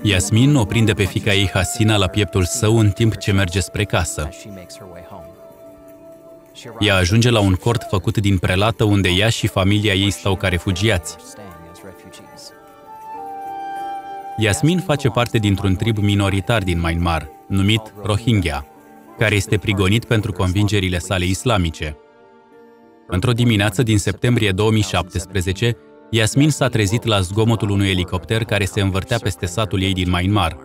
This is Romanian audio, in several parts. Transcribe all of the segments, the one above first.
Yasmin o prinde pe fiica ei Hasina la pieptul său în timp ce merge spre casă. Ea ajunge la un cort făcut din prelată unde ea și familia ei stau ca refugiați. Yasmin face parte dintr-un trib minoritar din Myanmar, numit Rohingya, care este prigonit pentru convingerile sale islamice. Într-o dimineață din septembrie 2017, Yasmin s-a trezit la zgomotul unui elicopter care se învârtea peste satul ei din Myanmar.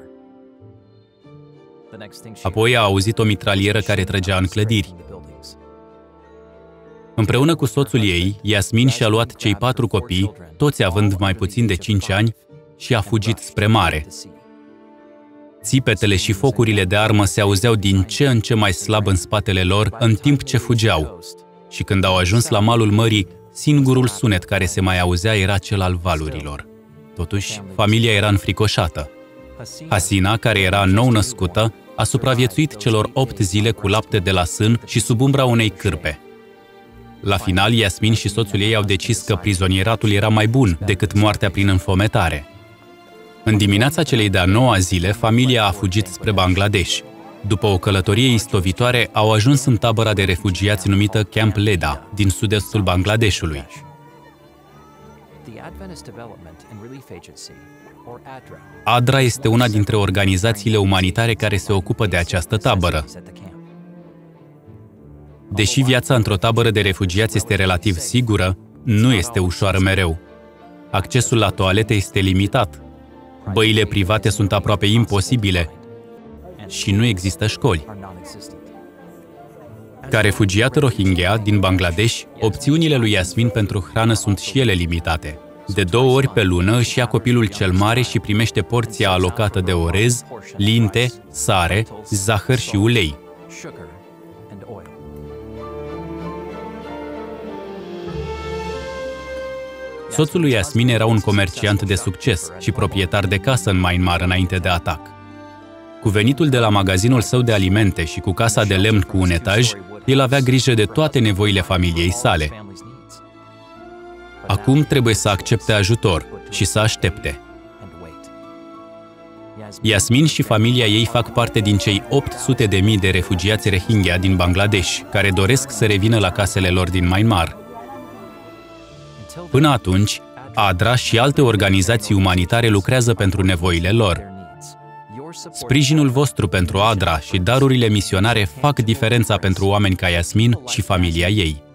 Apoi a auzit o mitralieră care trăgea în clădiri. Împreună cu soțul ei, Yasmin și-a luat cei 4 copii, toți având mai puțin de 5 ani, și a fugit spre mare. Țipetele și focurile de armă se auzeau din ce în ce mai slab în spatele lor în timp ce fugeau. Și când au ajuns la malul mării, singurul sunet care se mai auzea era cel al valurilor. Totuși, familia era înfricoșată. Hasina, care era nou-născută, a supraviețuit celor 8 zile cu lapte de la sân și sub umbra unei cârpe. La final, Yasmin și soțul ei au decis că prizonieratul era mai bun decât moartea prin înfometare. În dimineața celei de-a 9-a zile, familia a fugit spre Bangladesh. După o călătorie istovitoare, au ajuns în tabăra de refugiați numită Camp Leda, din sud-estul Bangladeshului. ADRA este una dintre organizațiile umanitare care se ocupă de această tabără. Deși viața într-o tabără de refugiați este relativ sigură, nu este ușoară mereu. Accesul la toalete este limitat, băile private sunt aproape imposibile și nu există școli. Ca refugiat Rohingya din Bangladesh, opțiunile lui Yasmin pentru hrană sunt și ele limitate. De 2 ori pe lună își ia copilul cel mare și primește porția alocată de orez, linte, sare, zahăr și ulei. Soțul lui Yasmin era un comerciant de succes și proprietar de casă în Myanmar înainte de atac. Cu venitul de la magazinul său de alimente și cu casa de lemn cu un etaj, el avea grijă de toate nevoile familiei sale. Acum trebuie să accepte ajutor și să aștepte. Yasmin și familia ei fac parte din cei 800.000 de refugiați Rohingya din Bangladesh, care doresc să revină la casele lor din Myanmar. Până atunci, ADRA și alte organizații umanitare lucrează pentru nevoile lor. Sprijinul vostru pentru ADRA și darurile misionare fac diferența pentru oameni ca Yasmin și familia ei.